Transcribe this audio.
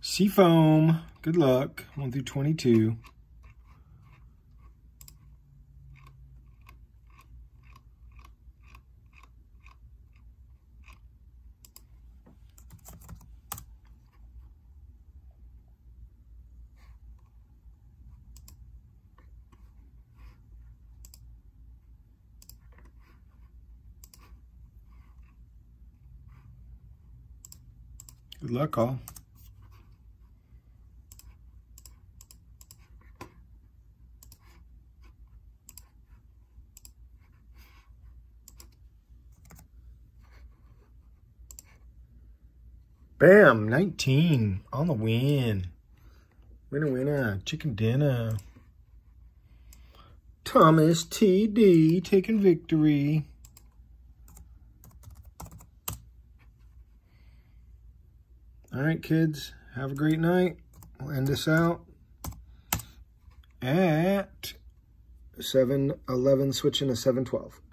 Seafoam, good luck. 1 through 22. Good luck, all. Bam, 19 on the win. Winner, winner, chicken dinner. Thomas TD taking victory. All right, kids, have a great night. We'll end this out at 7-11, switching to 7-12.